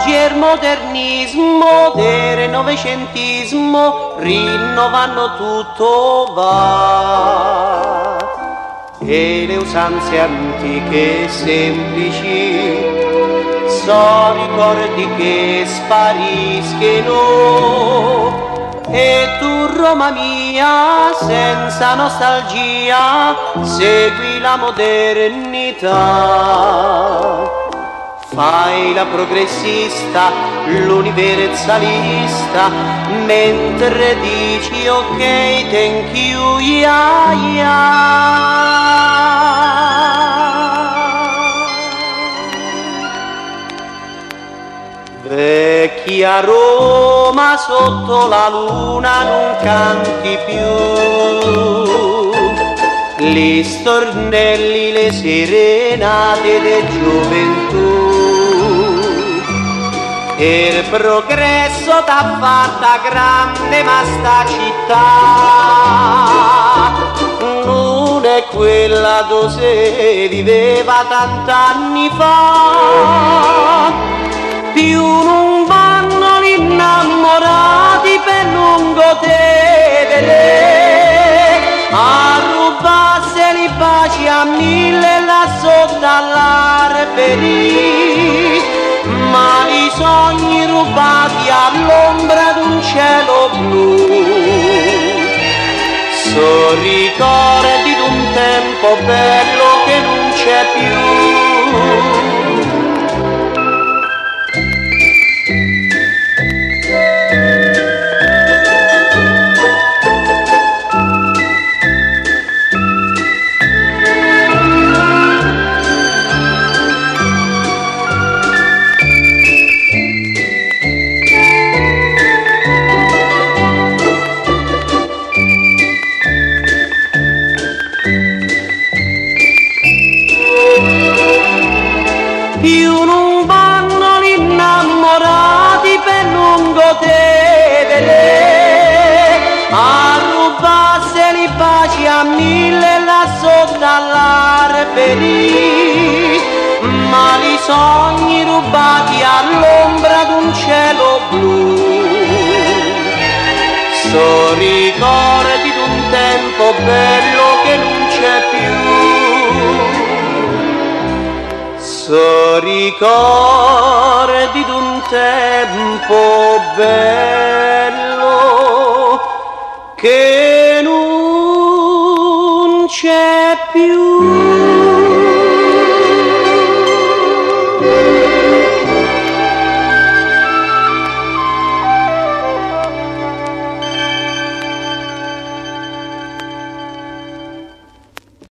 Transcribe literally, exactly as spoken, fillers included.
oggi il modernismo del novecentismo rinnovano tutto va, e le usanze antiche semplici sono ricordi che spariscono. E tu, Roma mia, senza nostalgia, segui la modernità. Fai la progressista, l'universalista, mentre dici ok, thank you, yeah, yeah. Vecchia Roma sotto la luna non canti più, gli stornelli, le serenate de gioventù. Il progresso t'ha fatta grande, ma sta città non è quella dove si viveva tant'anni fa. Più non vanno gli innamorati per lungo te vedere, a rubarsi li baci a mille là sotto all'arberi, ma i sogni rubati all'ombra d'un cielo blu. So ricordi d'un tempo bello che non c'è più. Più non vanno gli innamorati per lungo te vedere, a rubarsi li baci a mille là sotto all'arberi, ma i sogni rubati all'ombra d'un cielo blu. So ricordi d'un tempo bello che non c'è più. So ricordi d'un tempo bello che non c'è più.